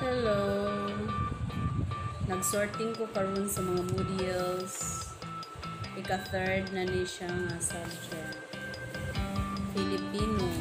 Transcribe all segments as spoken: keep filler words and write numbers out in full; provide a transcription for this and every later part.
Hello. Nag-sorting ko karon sa mga modules. Ika-third na ni siya nga subject. Filipino.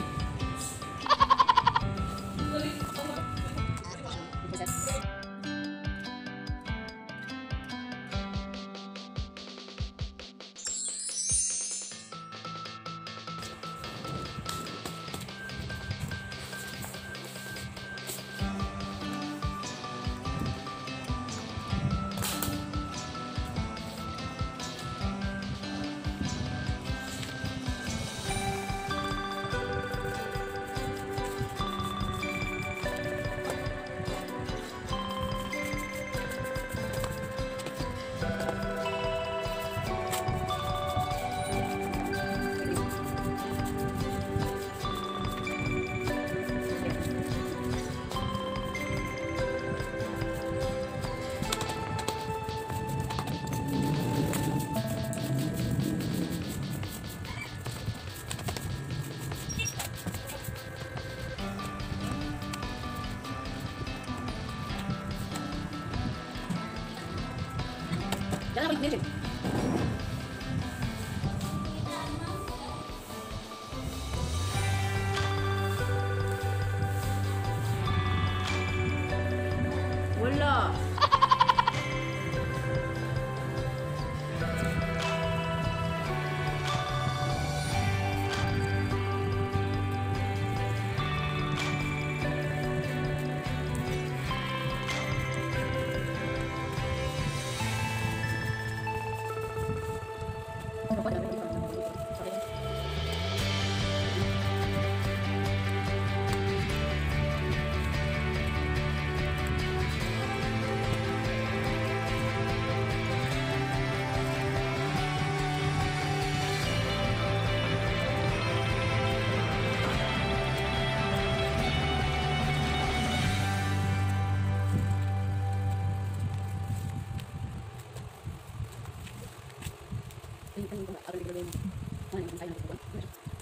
Jangan apa ini? Wala. Ini kan ada di dalam. Mana yang saya nak buat?